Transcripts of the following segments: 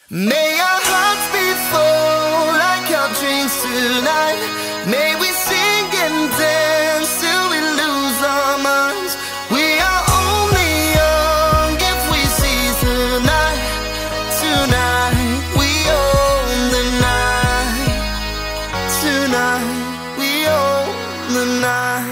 May our hearts be full like our drinks tonight. May we sing and dance till we lose our minds. We are only young if we seize the night. Tonight we own the night. Tonight we own the night.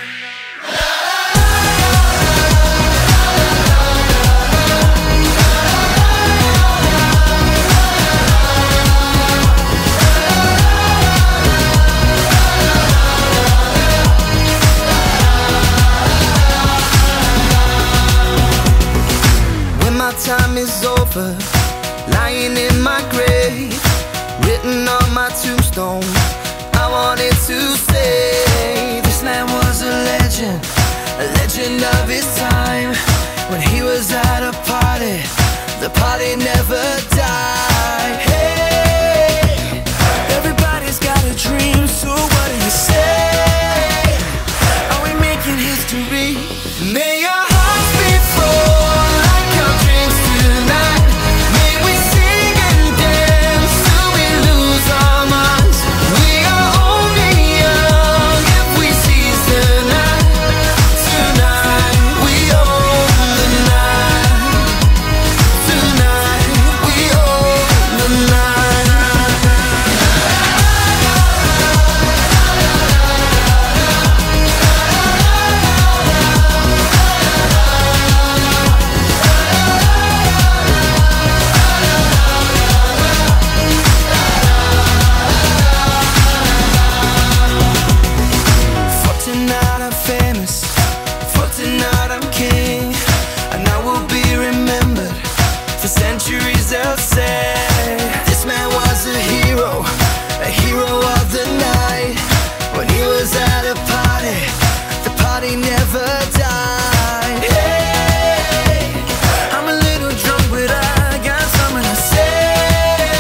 Time is over, lying in my grave, written on my tombstone. I wanted to say this man was a legend of his time. When he was at a party, the party never died. Hey, everybody's got a dream, so what do you say? Are we making history? May our hearts be full. Centuries they'll say this man was a hero of the night. When he was at a party, the party never died. Hey, I'm a little drunk, but I got something to say.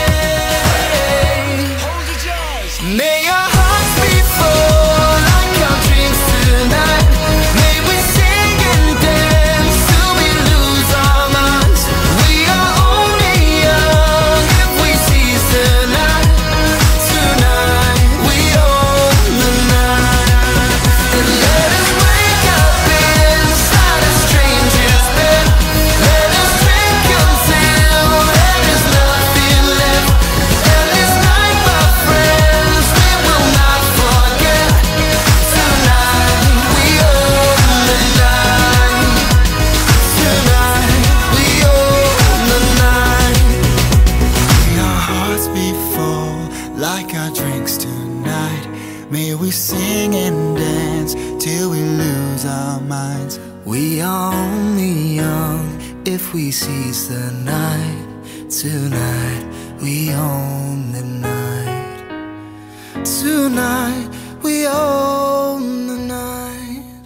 Hold your jaws. May our hearts be full like our drinks tonight. May we sing and dance till we lose our minds. We are only young if we seize the night. Tonight we own the night. And let us wake up inside a stranger's bed. Let us drink until there is nothing left. And this night, my friends, we will not forget. Tonight we own the night. Tonight we own the night. May our hearts be full like our drinks tonight. May we sing and dance till we lose our minds. We are only young if we seize the night. Tonight we own the night. Tonight we own the night.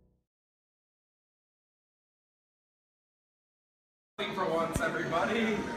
For once, everybody.